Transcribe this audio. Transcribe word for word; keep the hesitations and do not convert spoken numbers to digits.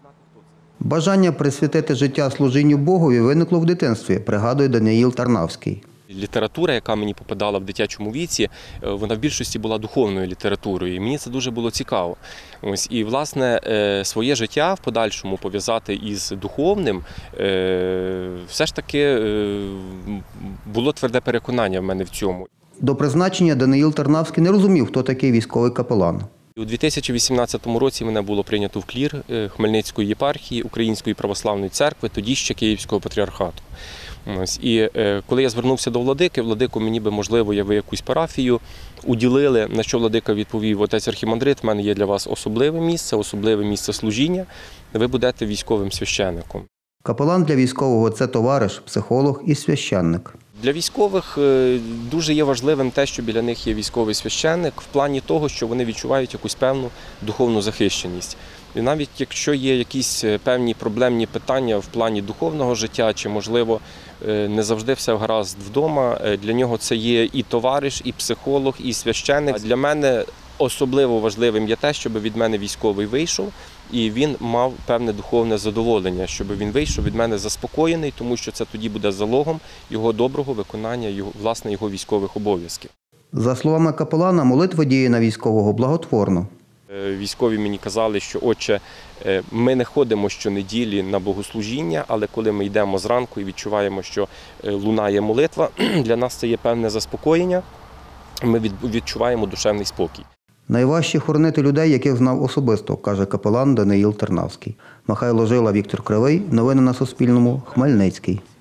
Бажання присвятити життя служінню Богові виникло в дитинстві, пригадує Даниїл Тарнавський. Література, яка мені попадала в дитячому віці, вона в більшості була духовною літературою, і мені це дуже було цікаво. Ось, і, власне, своє життя в подальшому пов'язати із духовним, все ж таки було тверде переконання в мене в цьому. До призначення Даниїл Тарнавський не розумів, хто такий військовий капелан. У дві тисячі вісімнадцятому році мене було прийнято в клір Хмельницької єпархії Української православної церкви, тоді ще Київського патріархату. Ось, і коли я звернувся до владики, владику мені би, можливо, я ви якусь парафію уділили, на що владика відповів: отець архімандрит, в мене є для вас особливе місце, особливе місце служіння, ви будете військовим священником. Капелан для військового – це товариш, психолог і священник. Для військових дуже є важливим те, що біля них є військовий священник, в плані того, що вони відчувають якусь певну духовну захищеність. І навіть якщо є якісь певні проблемні питання в плані духовного життя, чи, можливо, не завжди все гаразд вдома, для нього це є і товариш, і психолог, і священник. Для мене особливо важливим є те, щоб від мене військовий вийшов, і він мав певне духовне задоволення, щоб він вийшов від мене заспокоєний, тому що це тоді буде залогом його доброго виконання, його, власне, його військових обов'язків. За словами капелана, молитва діє на військового благотворно. Військові мені казали, що, отче, ми не ходимо щонеділі на богослужіння, але коли ми йдемо зранку і відчуваємо, що лунає молитва, для нас це є певне заспокоєння, ми відчуваємо душевний спокій. Найважче хоронити людей, яких знав особисто, каже капелан Даниїл Тарнавський. Михайло Жила, Віктор Кривий. Новини на Суспільному. Хмельницький.